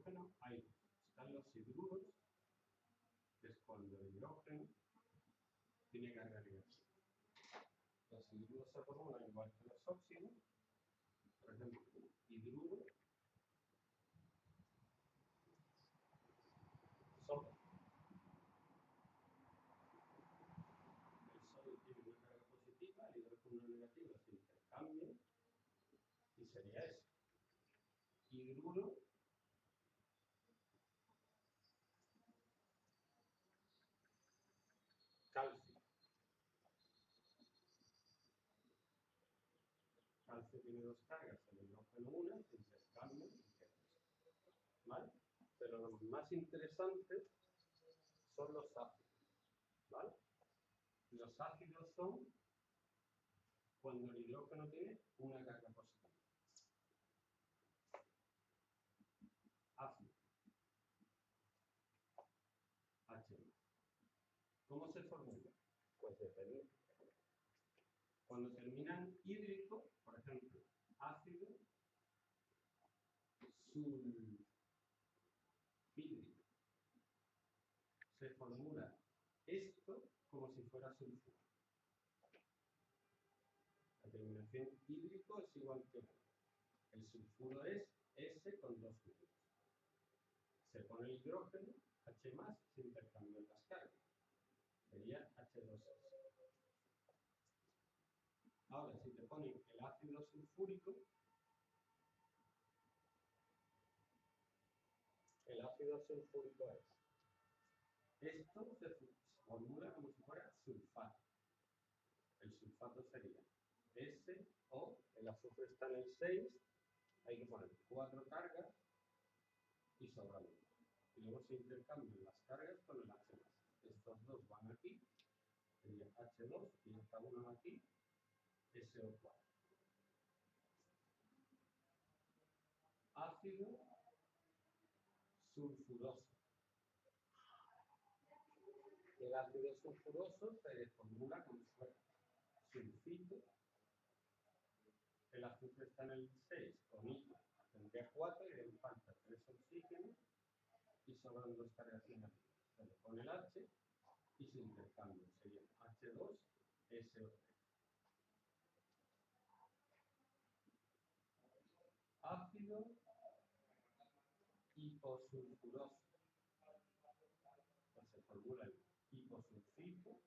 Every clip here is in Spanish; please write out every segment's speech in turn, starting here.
hidrógeno hay dos. Están los hidruros, que es cuando el hidrógeno tiene carga negativa. Los hidruros se formulan igual que los óxidos. Por ejemplo, hidruro sodio. El sodio tiene una carga positiva, el hidrógeno una negativa, se intercambian y sería eso. Hidruro calcio. Calcio tiene dos cargas, el hidrógeno una, se intercambian y queda eso. ¿Vale? Pero los más interesantes son los ácidos. ¿Vale? Los ácidos son cuando el hidrógeno tiene una carga positiva. Ácido. H. ¿Cómo se formula? Pues depende. Cuando terminan hídrico, por ejemplo, ácido sulfídrico, se formula esto como si fuera sulfuro. La terminación hídrico es igual que 1. El sulfuro es S con 2 números. Se pone el hidrógeno, H+, se intercambian las cargas. Sería H2S. Ahora, si te ponen el ácido sulfúrico, el ácido sulfúrico es esto se formula como si fuera sulfato. El sulfato sería SO, el azufre está en el 6, hay que poner 4 cargas y sobra 1. Y luego se intercambian las cargas con el H+. Estos dos van aquí, sería H2 y esta una aquí, SO4. Ácido sulfuroso. El ácido sulfuroso se formula como si fuera sulfito. El azufre está en el 6 con I, tendría 4 y le falta 3 oxígenos y sobran 2 cargas negativas. Se le pone el H y se intercambian, sería H2SO3. Ácido hiposulfuroso. Pues se formula el hiposulfito,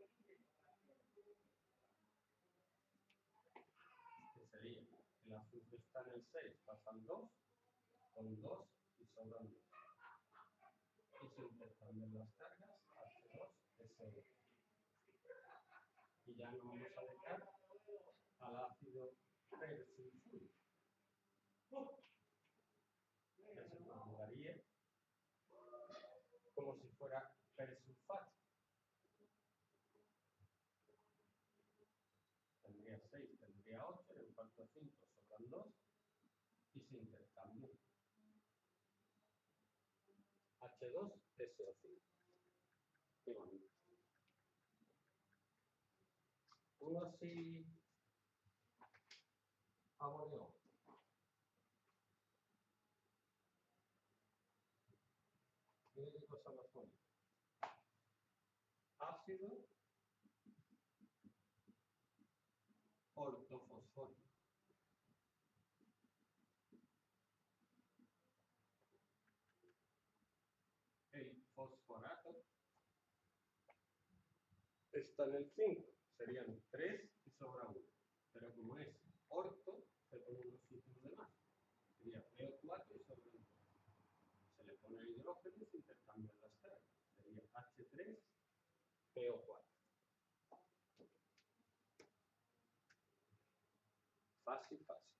que sería el azufre está en el 6, pasan 2, con 2 y sobran 2. Y se intercambian las cargas, H2SO3. Y ya nos vamos a dedicar al ácido persulfúrico, que se formularía como si fuera persulfato. Tendría 6, tendría 8, le falta 5, sobran 2 y se intercambian. H2SO5. Qué bonito. Uno así aborreó. Mira qué cosa más bonita. Ácido ortofosfórico. El fosforato está en el 5, serían 3 y sobra 1. Pero como es orto, se pone un oxígeno de más. Sería PO4 y sobra 1. Se le pone el hidrógeno y se intercambian las cargas. Sería H3PO4. Fácil, fácil.